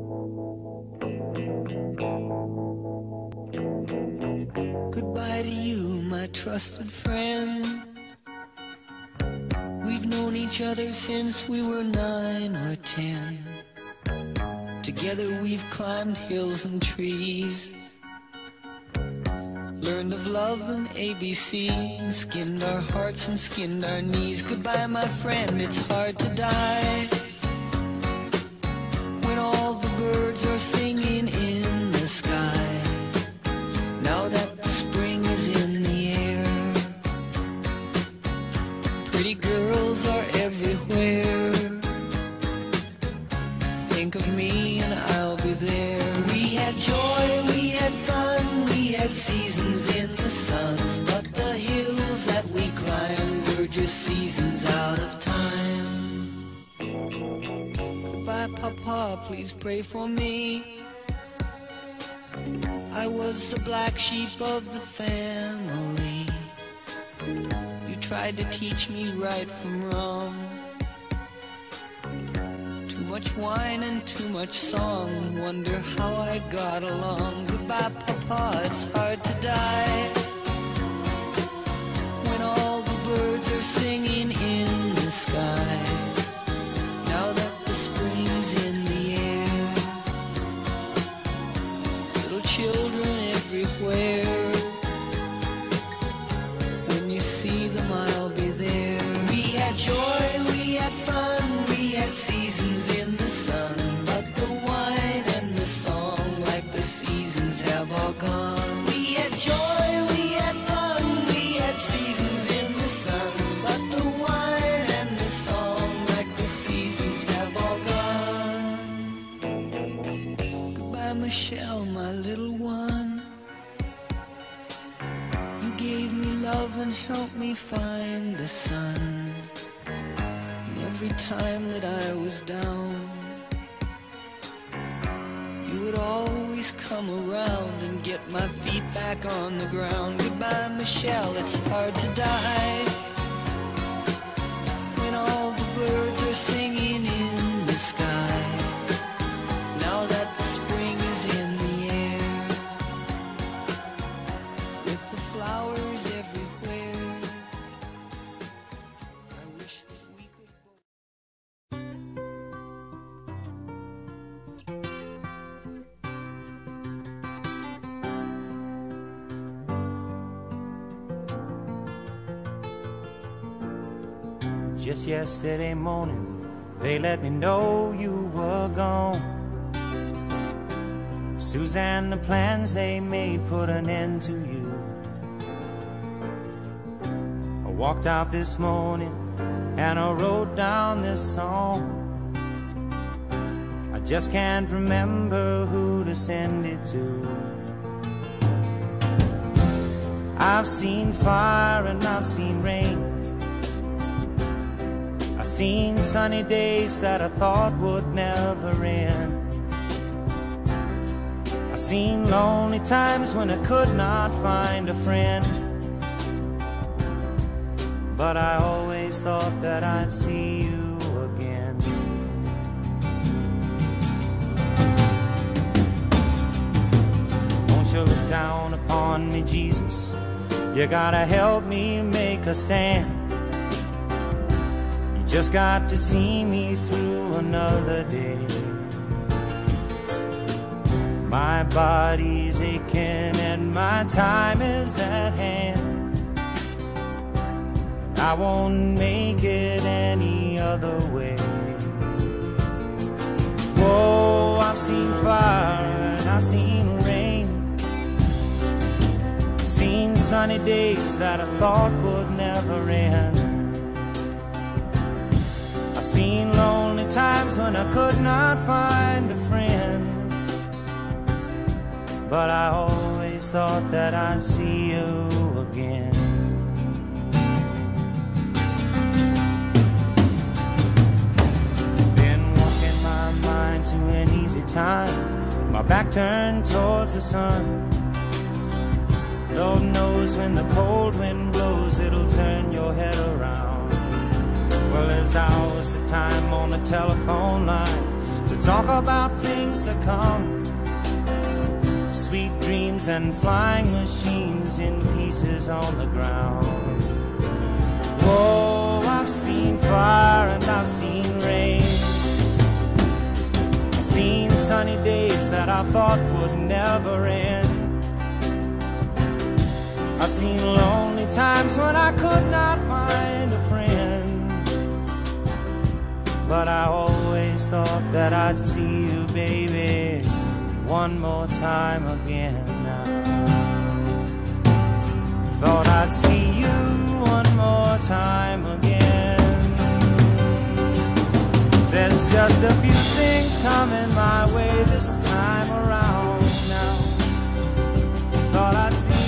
Goodbye to you, my trusted friend. We've known each other since we were 9 or 10. Together we've climbed hills and trees, learned of love and ABC, and skinned our hearts and skinned our knees. Goodbye, my friend, it's hard to die when all the birds are singing in the sky. Now that the spring is in the air, pretty girls are everywhere. Think of me and I'll be there. We had joy, we had fun, we had seasons in the sun, but the hills that we climbed were just seasons out of time. Goodbye, Papa, please pray for me. I was the black sheep of the family. You tried to teach me right from wrong. Too much wine and too much song, wonder how I got along. Goodbye, Papa, it's hard to die when all the birds are singing in the sky. Now that the spring is in the air, little children everywhere. When you see them, I'll be there. We had joy, we had fun, we had seasons in the sun, but the wine and the song, like the seasons, have all gone. We had joy, we had fun, we had seasons in the sun, but the wine and the song, like the seasons, have all gone. Goodbye, Michelle, my little one. You gave me love and helped me find the sun. And every time that I was down, you would always come around and get my feet back on the ground. Goodbye, Michelle, it's hard to die when all the birds are singing in the sky. Now that the spring is in the air, with the flowers everywhere, I wish that we could both. Just yesterday morning, they let me know you were gone. Suzanne, the plans they made put an end to you. I walked out this morning and I wrote down this song. I just can't remember who to send it to. I've seen fire and I've seen rain. I've seen sunny days that I thought would never end. I've seen lonely times when I could not find a friend, but I always thought that I'd see you again. Won't you look down upon me, Jesus? You gotta help me make a stand. Just got to see me through another day. My body's aching and my time is at hand. I won't make it any other way. Whoa, I've seen fire and I've seen rain. I've seen sunny days that I thought would never end. Seen lonely times when I could not find a friend, but I always thought that I'd see you again. Been walking my mind to an easy time, my back turned towards the sun. Lord knows when the cold wind blows, it'll turn your head around. Well, there's hours the time on the telephone line, so talk about things to come, sweet dreams and flying machines in pieces on the ground. Oh, I've seen fire and I've seen rain. I've seen sunny days that I thought would never end. I've seen lonely times when I could not find a friend. But I always thought that I'd see you, baby, one more time again now. Thought I'd see you one more time again. There's just a few things coming my way this time around now. Thought I'd see